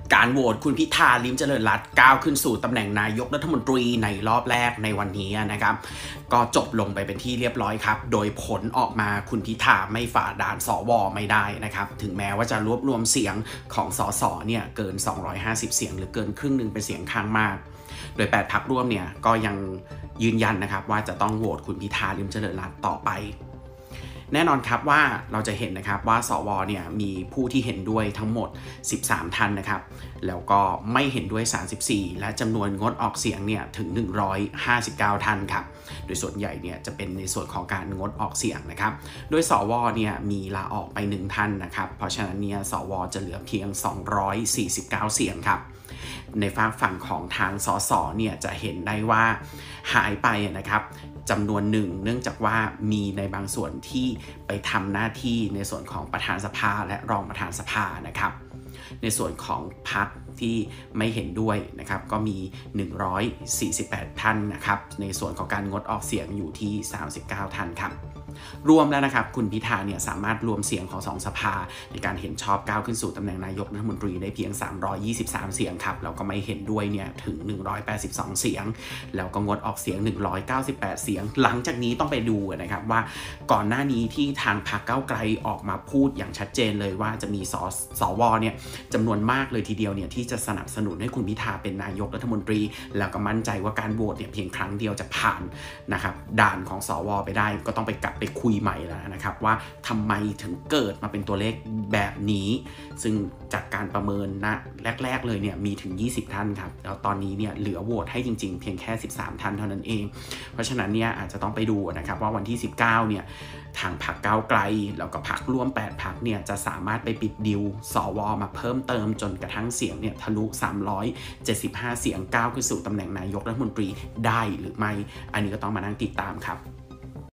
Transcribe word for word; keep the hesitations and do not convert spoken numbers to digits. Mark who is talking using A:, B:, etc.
A: การโหวตคุณพิธาลิ้มเจริญรัตน์ก้าวขึ้นสู่ตำแหน่งนายกรัฐมนตรีในรอบแรกในวันนี้นะครับก็จบลงไปเป็นที่เรียบร้อยครับโดยผลออกมาคุณพิธาไม่ฝ่าด่านสวไม่ได้นะครับถึงแม้ว่าจะรวบรวมเสียงของสสเนี่ยเกินสองร้อยห้าสิบเสียงหรือเกินครึ่งหนึ่งเป็นเสียงข้างมากโดยแปดพรรคร่วมเนี่ยก็ยังยืนยันนะครับว่าจะต้องโหวตคุณพิธาลิ้มเจริญรัตน์ต่อไปแน่นอนครับว่าเราจะเห็นนะครับว่าสวเนี่ยมีผู้ที่เห็นด้วยทั้งหมดสิบสามท่านนะครับแล้วก็ไม่เห็นด้วยสามสิบสี่และจำนวนงดออกเสียงเนี่ยถึงหนึ่งร้อยห้าสิบเก้าท่านครับโดยส่วนใหญ่เนี่ยจะเป็นในส่วนของการงดออกเสียงนะครับโดยสวเนี่ยมีลาออกไปหนึ่งท่านนะครับเพราะฉะนั้นเนี่ยสวจะเหลือเพียงสองร้อยสี่สิบเก้าเสียงครับในฝั่งฝั่งของทางสสเนี่ยจะเห็นได้ว่าหายไปนะครับจำนวนหนึ่งเนื่องจากว่ามีในบางส่วนที่ไปทำหน้าที่ในส่วนของประธานสภาและรองประธานสภานะครับในส่วนของพรรคที่ไม่เห็นด้วยนะครับก็มีหนึ่งร้อยสี่สิบแปดท่านนะครับในส่วนของการงดออกเสียงอยู่ที่สามสิบเก้าท่านครับรวมแล้วนะครับคุณพิธาเนี่ยสามารถรวมเสียงของสองสภาในการเห็นชอบก้าวขึ้นสู่ตำแหน่งนายกรัฐมนตรีได้เพียงสามร้อยยี่สิบสามเสียงครับแล้วก็ไม่เห็นด้วยเนี่ยถึงหนึ่งร้อยแปดสิบสองเสียงแล้วก็งดออกเสียงหนึ่งร้อยเก้าสิบแปดเสียงหลังจากนี้ต้องไปดูนะครับว่าก่อนหน้านี้ที่ทางพรรคก้าวไกลออกมาพูดอย่างชัดเจนเลยว่าจะมีสสวเนี่ยจำนวนมากเลยทีเดียวเนี่ยที่จะสนับสนุนให้คุณพิธาเป็นนายกรัฐมนตรีแล้วก็มั่นใจว่าการโหวตเนี่ยเพียงครั้งเดียวจะผ่านนะครับด่านของสวไปได้ก็ต้องไปกลับไปคุยใหม่แล้วนะครับว่าทำไมถึงเกิดมาเป็นตัวเลขแบบนี้ซึ่งจากการประเมินนะแรกๆเลยเนี่ยมีถึงยี่สิบท่านครับแล้วตอนนี้เนี่ยเหลือโหวตให้จริงๆเพียงแค่สิบสามท่านเท่านั้นเองเพราะฉะนั้นเนี่ยอาจจะต้องไปดูนะครับว่าวันที่สิบเก้าเนี่ยทางพรรคก้าวไกลแล้วก็พรรคร่วมแปดพรรคเนี่ยจะสามารถไปปิดดิวสวมาเพิ่มเติมจนกระทั่งเสียงเนี่ยทะลุสามร้อยเจ็ดสิบห้าเสียงก้าวขึ้นสู่ตำแหน่งนายกรัฐมนตรีได้หรือไม่อันนี้ก็ต้องมานั่งติดตามครับ